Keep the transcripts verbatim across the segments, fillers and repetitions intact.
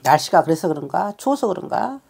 날씨가 그래서 그런가 추워서 그런가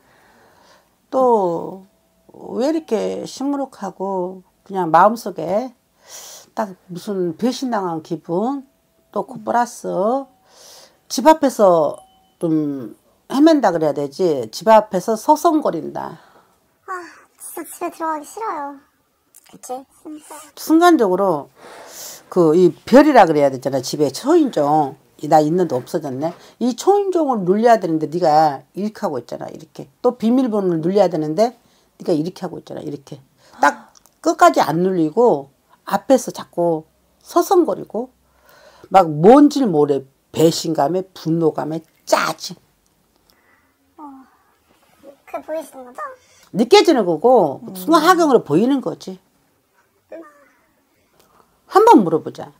또 왜 이렇게 시무룩하고 그냥 마음속에 딱 무슨 배신당한 기분 또 그 플러스 집 앞에서 좀 헤맨다 그래야 되지 집 앞에서 서성거린다. 아 진짜 집에 들어가기 싫어요. 그치? 진짜. 순간적으로 그 이 별이라 그래야 되잖아. 집에 초인종 나 있는데 없어졌네. 이 초인종을 눌려야 되는데 네가 이렇게 하고 있잖아. 이렇게 또 비밀번호를 눌려야 되는데 네가 이렇게 하고 있잖아. 이렇게 딱 끝까지 안 눌리고 앞에서 자꾸 서성거리고 막 뭔지 모래 배신감에 분노감에 짜증. 어, 그게 보이시는 거죠? 느껴지는 거고 음. 순간하경으로 보이는 거지. 한번 물어보자.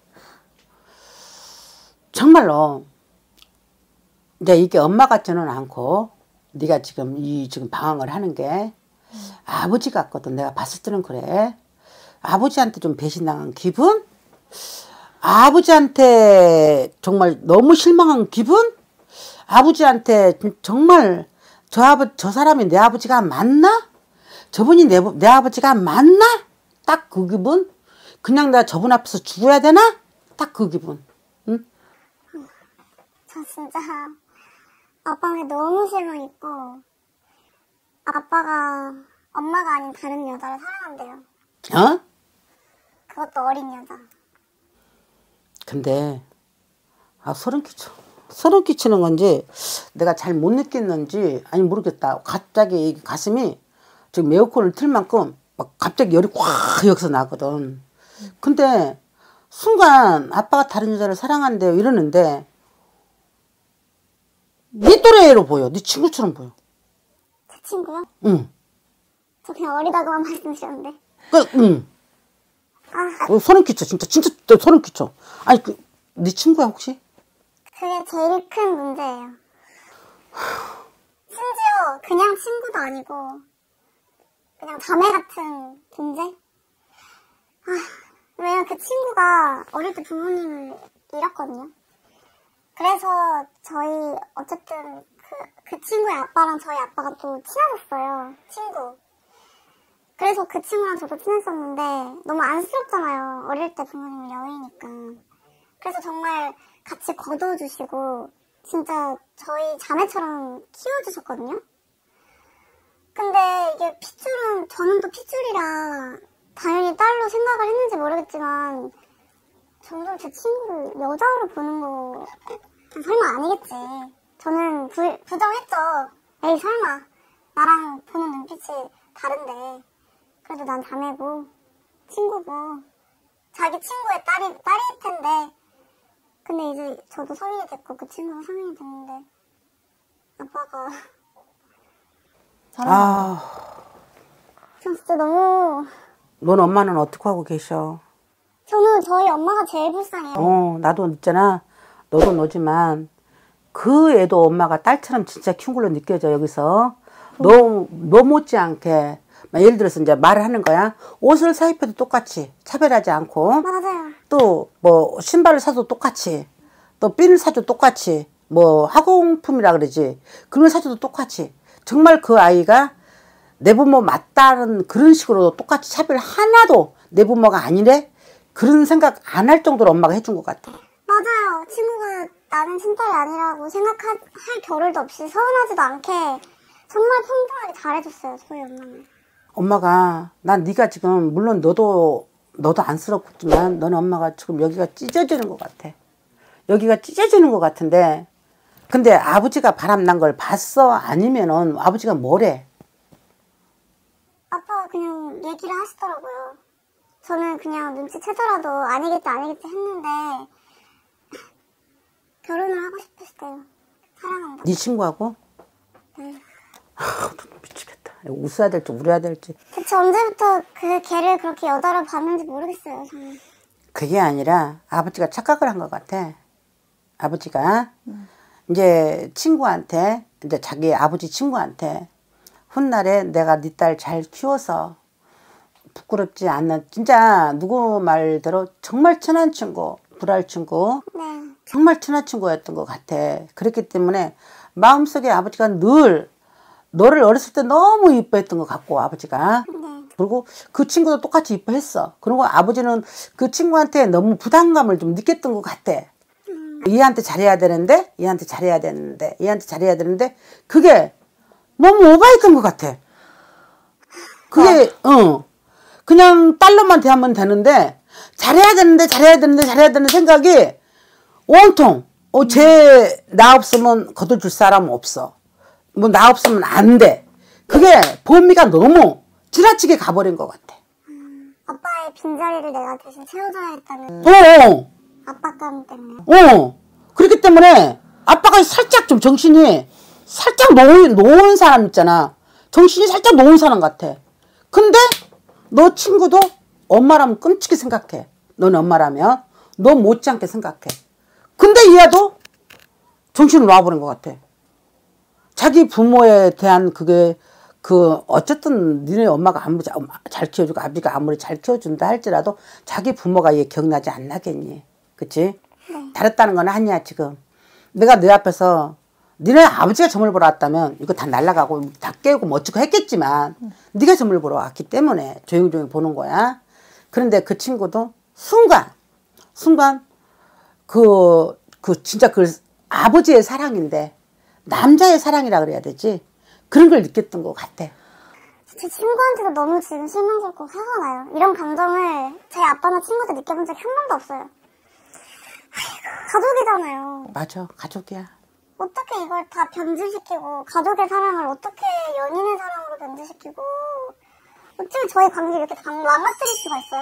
정말로 이제 이게 엄마 같지는 않고 네가 지금 이 지금 방황을 하는 게 음. 아버지 같거든. 내가 봤을 때는 그래. 아버지한테 좀 배신당한 기분? 아버지한테 정말 너무 실망한 기분? 아버지한테 정말 저 아버 저 사람이 내 아버지가 맞나? 저분이 내, 내 아버지가 맞나? 딱 그 기분? 그냥 내가 저분 앞에서 죽어야 되나? 딱 그 기분. 응? 저 진짜 아빠한테 너무 실망했고 아빠가 엄마가 아닌 다른 여자를 사랑한대요. 어? 그것도 어린 여자. 근데 아 소름 끼쳐. 소름 끼치는 건지 내가 잘 못 느꼈는지 아니 모르겠다. 갑자기 가슴이 지금 에어컨을 틀 만큼 막 갑자기 열이 꽉 여기서 나거든. 근데 순간 아빠가 다른 여자를 사랑한대요 이러는데 네 또래로 보여. 네 친구처럼 보여. 제 친구요? 응. 저 그냥 어리다고만 말씀드렸는데. 그, 응. 아. 어, 소름 끼쳐. 진짜 진짜 소름 끼쳐. 아니 그, 네 친구야 혹시? 그게 제일 큰 문제예요. 심지어 그냥 친구도 아니고 그냥 자매 같은 존재? 아, 왜냐면 그 친구가 어릴 때 부모님을 잃었거든요. 그래서 저희 어쨌든 그, 그 친구의 아빠랑 저희 아빠가 또 친해졌어요. 친구. 그래서 그 친구랑 저도 친했었는데 너무 안쓰럽잖아요. 어릴 때 부모님을 여의니까. 그래서 정말 같이 거둬주시고 진짜 저희 자매처럼 키워주셨거든요. 근데 이게 핏줄은 저는 또 핏줄이라 당연히 딸로 생각을 했는지 모르겠지만 점점 제 친구를 여자로 보는 거 설마 아니겠지. 저는 부, 부정했죠. 에이 설마 나랑 보는 눈빛이 다른데 그래도 난 자매고 친구고 자기 친구의 딸이, 딸일 텐데 근데 이제 저도 성인이 됐고 그 친구가 성인이 됐는데 아빠가 아, 전 진짜 너무 넌 엄마는 어떻게 하고 계셔? 저는 저희 엄마가 제일 불쌍해요. 어, 나도 있잖아. 너도 너지만 그 애도 엄마가 딸처럼 진짜 키운 걸로 느껴져. 여기서 음. 너, 너 못지않게 예를 들어서 이제 말을 하는 거야. 옷을 사입혀도 똑같이 차별하지 않고 맞아요. 또 뭐 신발을 사도 똑같이 또 핀을 사도 똑같이 뭐 학용품이라 그러지 그런 걸 사줘도 똑같이 정말 그 아이가 내 부모 맞다는 그런 식으로 똑같이 차별 하나도 내 부모가 아니래 그런 생각 안 할 정도로 엄마가 해준 것 같아. 맞아요. 친구가 나는 친딸이 아니라고 생각할 겨를도 없이 서운하지도 않게 정말 평등하게 잘해줬어요. 저희 엄마는. 엄마가 난 네가 지금 물론 너도 너도 안쓰럽지만 너는 엄마가 지금 여기가 찢어지는 것 같아. 여기가 찢어지는 것 같은데 근데 아버지가 바람난 걸 봤어? 아니면은 아버지가 뭐래? 아빠가 그냥 얘기를 하시더라고요. 저는 그냥 눈치채더라도 아니겠지 아니겠지 했는데 결혼을 하고 싶으시대요. 사랑한다. 네 친구하고? 네. 아, 미치겠다. 웃어야 될지 울어야 될지. 대체 언제부터 그 걔를 그렇게 여자로 봤는지 모르겠어요. 저는. 그게 아니라 아버지가 착각을 한 것 같아. 아버지가 음. 이제 친구한테 이제 자기 아버지 친구한테 훗날에 내가 네 딸 잘 키워서 부끄럽지 않는 진짜 누구 말대로 정말 친한 친구 불알 친구 네. 정말 친한 친구였던 것 같아. 그렇기 때문에 마음속에 아버지가 늘 너를 어렸을 때 너무 이뻐했던 것 같고 아버지가. 네. 그리고 그 친구도 똑같이 이뻐했어. 그리고 아버지는 그 친구한테 너무 부담감을 좀 느꼈던 것 같아. 음. 얘한테 잘해야 되는데 얘한테 잘해야 되는데 얘한테 잘해야 되는데 그게 너무 오버했던 것 같아. 그게 어. 어 그냥 딸로만 대하면 되는데 잘해야 되는데 잘해야 되는데 잘해야 되는 생각이 온통 어, 쟤 나 없으면 거둬줄 사람 없어. 뭐 나 없으면 안 돼. 그게 범위가 너무 지나치게 가버린 것 같아. 음, 아빠의 빈자리를 내가 대신 채워줘야겠다는 어. 압박감 때문에. 어. 그렇기 때문에 아빠가 살짝 좀 정신이 살짝 놓은, 놓은 사람 있잖아. 정신이 살짝 놓은 사람 같아. 근데 너 친구도 엄마라면 끔찍히 생각해. 넌 엄마라면 너 못지않게 생각해. 근데 얘도 정신을 놔버린 것 같아. 자기 부모에 대한 그게 그 어쨌든 니네 엄마가 아무리 잘 키워주고 아버지가 아무리 잘 키워준다 할지라도 자기 부모가 얘 기억나지 않나겠니? 그치? 네. 다녔다는 건 아니야 지금. 내가 내 앞에서 니네 아버지가 점을 보러 왔다면 이거 다 날라가고 다 깨우고 뭐 어쩌고 했겠지만 음. 네가 점을 보러 왔기 때문에 조용조용히 보는 거야. 그런데 그 친구도 순간 순간 그, 그 진짜 그 아버지의 사랑인데 남자의 사랑이라 그래야 되지. 그런 걸 느꼈던 것 같아. 제 친구한테도 너무 지금 실망스럽고 화가 나요. 이런 감정을 제 아빠나 친구한테 느껴본 적이 한 번도 없어요. 아이고, 가족이잖아요. 맞아, 가족이야. 어떻게 이걸 다 변질시키고 가족의 사랑을 어떻게 연인의 사랑으로 변질시키고 어떻게 저희 관계를 이렇게 망가뜨릴 수가 있어요?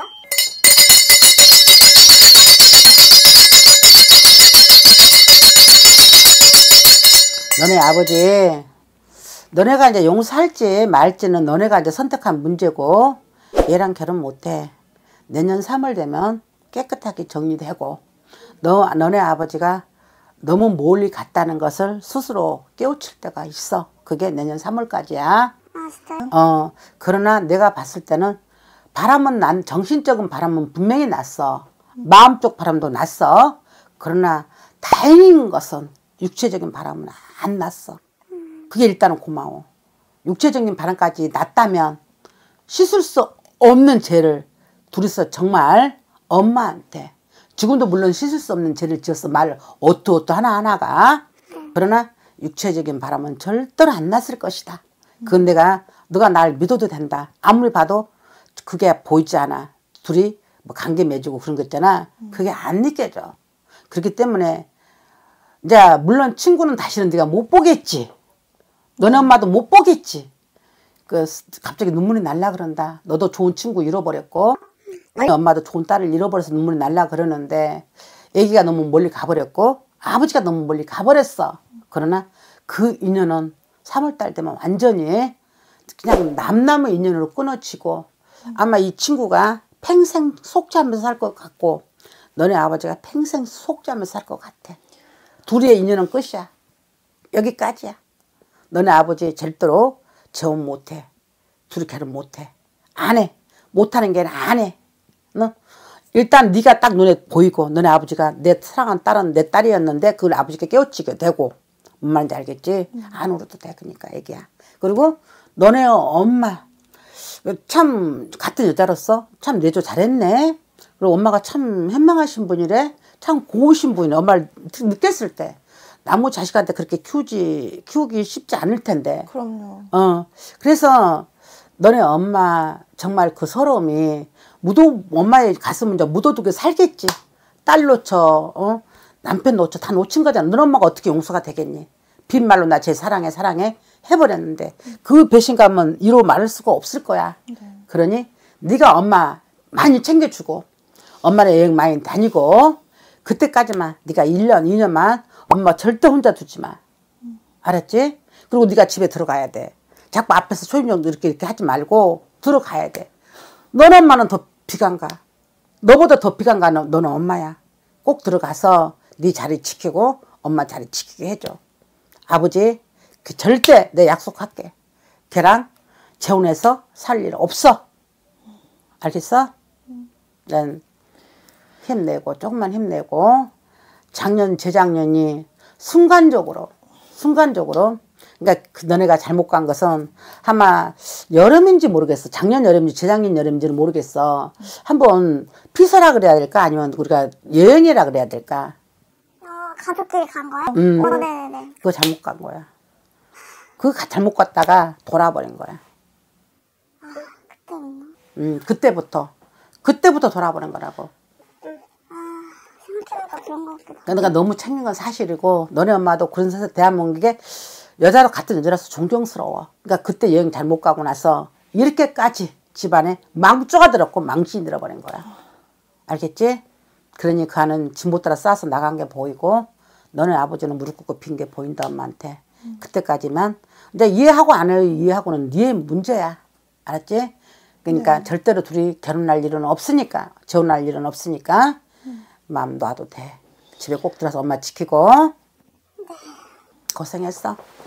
너네 아버지 너네가 이제 용서할지 말지는 너네가 이제 선택한 문제고 얘랑 결혼 못해. 내년 삼월 되면 깨끗하게 정리되고 너, 너네 아버지가 너무 멀리 갔다는 것을 스스로 깨우칠 때가 있어. 그게 내년 삼월까지야. 아 진짜요? 어, 그러나 내가 봤을 때는 바람은 난 정신적인 바람은 분명히 났어. 마음적 바람도 났어. 그러나 다행인 것은 육체적인 바람은 안 났어. 그게 일단은 고마워. 육체적인 바람까지 났다면 씻을 수 없는 죄를 둘이서 정말 엄마한테 지금도 물론 씻을 수 없는 죄를 지어서 말 어떠어떠 하나하나가 그러나 육체적인 바람은 절대로 안 났을 것이다. 그건 내가 너가 날 믿어도 된다. 아무리 봐도 그게 보이지 않아. 둘이 뭐 관계 맺고 그런 거 있잖아. 그게 안 느껴져. 그렇기 때문에 이제 물론 친구는 다시는 네가 못 보겠지. 너네 엄마도 못 보겠지. 그 갑자기 눈물이 날라 그런다. 너도 좋은 친구 잃어버렸고 너네 엄마도 좋은 딸을 잃어버려서 눈물이 날라 그러는데 애기가 너무 멀리 가버렸고 아버지가 너무 멀리 가버렸어. 그러나 그 인연은 삼월달 되면 완전히 그냥 남남의 인연으로 끊어지고 아마 이 친구가 평생 속죄하면서 살 것 같고 너네 아버지가 평생 속죄하면서 살 것 같아. 둘이의 인연은 끝이야. 여기까지야. 너네 아버지 절대로 재혼 못해. 둘이 결혼 못해. 안 해. 못하는 게 아니라 안 해. 너? 일단 네가 딱 눈에 보이고 너네 아버지가 내 사랑한 딸은 내 딸이었는데 그걸 아버지께 깨우치게 되고 뭔 말인지 알겠지? 음. 안 울어도 돼. 그러니까 애기야. 그리고 너네 엄마 참 같은 여자로서 참 내조 잘했네. 그리고 엄마가 참 현명하신 분이래. 참 고우신 분이네. 엄마를 느꼈을 때 나무 자식한테 그렇게 키우지 키우기 쉽지 않을 텐데. 그럼요. 어 그래서 너네 엄마 정말 그 서러움이 묻어 엄마의 가슴은 이제 묻어두게 살겠지. 딸 놓쳐, 어 남편 놓쳐 다 놓친 거잖아. 너네 엄마가 어떻게 용서가 되겠니? 빈말로 나 제 사랑해 사랑해 해버렸는데 그 배신감은 이루 말할 수가 없을 거야. 네. 그러니 네가 엄마 많이 챙겨주고 엄마랑 여행 많이 다니고 그때까지만 네가 일 년, 이 년만 엄마 절대 혼자 두지 마. 알았지? 그리고 네가 집에 들어가야 돼. 자꾸 앞에서 소임정도 이렇게 이렇게 하지 말고 들어가야 돼. 너네 엄마는 더 비관가. 너보다 더 비관가 너는 엄마야. 꼭 들어가서 네 자리 지키고 엄마 자리 지키게 해줘. 아버지 그 절대 내 약속할게. 걔랑 재혼해서 살 일 없어. 알겠어? 난 힘내고 조금만 힘내고 작년 재작년이 순간적으로 순간적으로. 그러니까 그 너네가 잘못 간 것은 아마 여름인지 모르겠어. 작년 여름인지 재작년 여름인지는 모르겠어. 한번 피서라 그래야 될까? 아니면 우리가 여행이라 그래야 될까? 어, 가족끼리 간 거야? 음. 어, 네네네. 그거 잘못 간 거야. 그거 잘못 갔다가 돌아버린 거야. 아, 그때였나? 음, 그때부터. 그때부터 돌아버린 거라고. 아, 생각해보니까 그런 거 같기도 하고. 그러니까 너무 챙긴 건 사실이고, 너네 엄마도 그런 사실 대한민국에 여자로 같은 여자라서 존경스러워. 그러니까 그때 여행 잘못 가고 나서 이렇게까지 집안에 망조가 들었고 망신이 들어버린 거야. 알겠지? 그러니 그 안은 진못 따라 싸서 나간 게 보이고, 너네 아버지는 무릎 꿇고 빈 게 보인다 엄마한테. 음. 그때까지만. 근데 이해하고 안 해요. 이해하고는 네 문제야. 알았지? 그러니까 네. 절대로 둘이 결혼할 일은 없으니까, 재혼할 일은 없으니까 음. 마음 놔도 돼. 집에 꼭 들어서 엄마 지키고. 네. 고생했어.